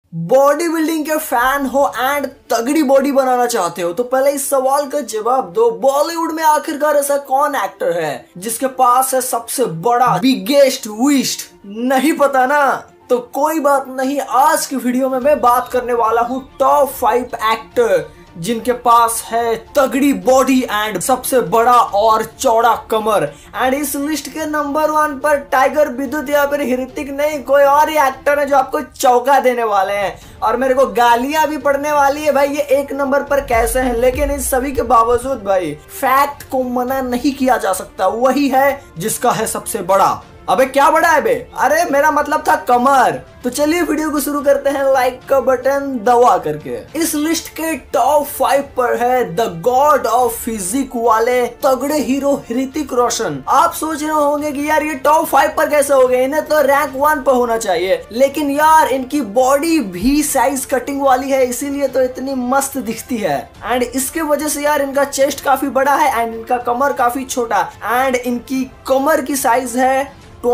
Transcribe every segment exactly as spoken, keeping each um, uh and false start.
Body building के fan हो and तगड़ी बॉडी बनाना चाहते हो तो पहले इस सवाल का जवाब दो, बॉलीवुड में आखिरकार ऐसा कौन एक्टर है जिसके पास है सबसे बड़ा बिगेस्ट विस्ट? नहीं पता ना? तो कोई बात नहीं, आज की वीडियो में मैं बात करने वाला हूँ टॉप फाइव एक्टर जिनके पास है तगड़ी बॉडी एंड सबसे बड़ा और चौड़ा कमर। एंड इस लिस्ट के नंबर वन पर टाइगर विद्युत या फिर ऋतिक नहीं, कोई और ही एक्टर है जो आपको चौका देने वाले हैं और मेरे को गालियां भी पड़ने वाली है भाई ये एक नंबर पर कैसे हैं। लेकिन इस सभी के बावजूद भाई फैक्ट को मना नहीं किया जा सकता, वही है जिसका है सबसे बड़ा। अबे क्या बड़ा है बे? अरे मेरा मतलब था कमर। तो चलिए वीडियो को शुरू करते हैं लाइक का बटन दबा करके। इस लिस्ट के टॉप फाइव पर है द गॉड ऑफ फिजिक वाले तगड़े हीरो ऋतिक रोशन। आप सोच रहे होंगे कि यार ये टॉप फाइव पर कैसे हो गए, इन्हें तो रैंक वन पर होना चाहिए। लेकिन यार इनकी बॉडी भी साइज कटिंग वाली है, इसीलिए तो इतनी मस्त दिखती है। एंड इसके वजह से यार इनका चेस्ट काफी बड़ा है एंड इनका कमर काफी छोटा एंड इनकी कमर की साइज है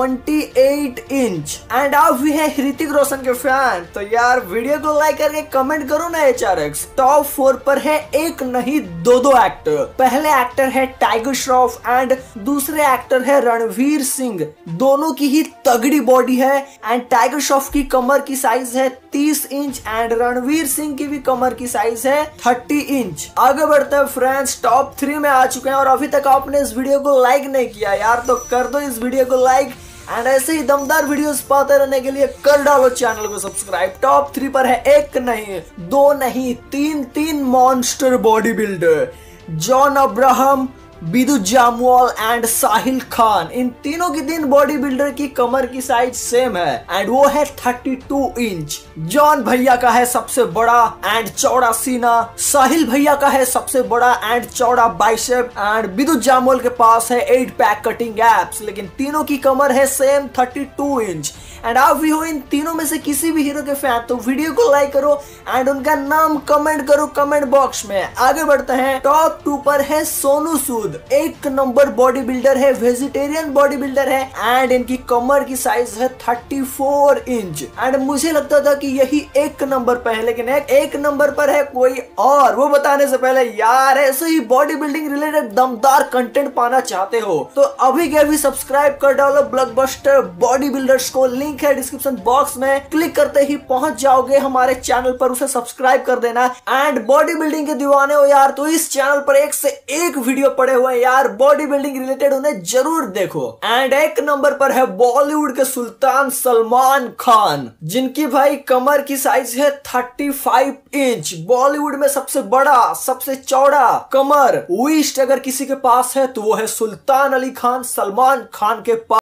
अट्ठाईस इंच। एंड आप भी हैं ऋतिक रोशन के फैन तो यार वीडियो को लाइक करके कमेंट करो ना। HRX top four पर है एक नहीं दो दो एक्टर। पहले एक्टर है टाइगर श्रॉफ एंड दूसरे एक्टर है रणवीर सिंह। दोनों की ही तगड़ी बॉडी है एंड टाइगर श्रॉफ की कमर की साइज है तीस इंच एंड रणवीर सिंह की भी कमर की साइज है तीस इंच। आगे बढ़ते हैं फ्रेंड्स, टॉप थ्री में आ चुके हैं और अभी तक आपने इस वीडियो को लाइक नहीं किया यार तो कर दो इस वीडियो को लाइक एंड ऐसे ही दमदार वीडियोस पाते रहने के लिए कर डालो चैनल को सब्सक्राइब। टॉप थ्री पर है एक नहीं दो नहीं तीन तीन monster body builder, John Abraham, Vidyut Jamwal and Sahil Khan. इन तीनों की तीन बॉडी बिल्डर की कमर की साइज सेम है एंड वो है बत्तीस इंच। जॉन भैया का है सबसे बड़ा एंड चौड़ा सीना, साहिल भैया का है सबसे बड़ा एंड चौड़ा बाइसेप एंड बिदु जामवाल के पास है एट पैक कटिंग एब्स। लेकिन तीनों की कमर है सेम बत्तीस इंच। एंड आप भी हो इन तीनों में से किसी भी हीरो के फैन तो वीडियो को लाइक करो एंड उनका नाम कमेंट करो कमेंट बॉक्स में। आगे बढ़ते हैं, टॉप टू पर है सोनू सूद। एक नंबर बॉडी बिल्डर है, वेजिटेरियन बॉडी बिल्डर है एंड इनकी कमर की साइज है चौंतीस इंच। एंड मुझे लगता था कि यही एक नंबर पर है लेकिन एक, एक नंबर पर है कोई और। वो बताने से पहले यार ऐसे ही बॉडी बिल्डिंग रिलेटेड दमदार कंटेंट पाना चाहते हो तो अभी के अभी सब्सक्राइब कर डालो ब्लॉकबस्टर बॉडी बिल्डर्स को। लिंक है डिस्क्रिप्शन बॉक्स में, क्लिक करते ही पहुंच जाओगे हमारे चैनल पर, उसे सब्सक्राइब कर देना। एंड बॉडी बिल्डिंग के दीवाने हो यार तो इस चैनल पर एक से एक वीडियो पड़े हुए हैं यार बॉडी बिल्डिंग रिलेटेड, उन्हें जरूर देखो। एंड एक नंबर पर है बॉलीवुड के सुल्तान सलमान खान जिनकी भाई कमर की साइज है पैंतीस इंच। बॉलीवुड में सबसे बड़ा सबसे चौड़ा कमर विस्ट अगर किसी के पास है तो वो है सुल्तान अली खान सलमान खान के पास।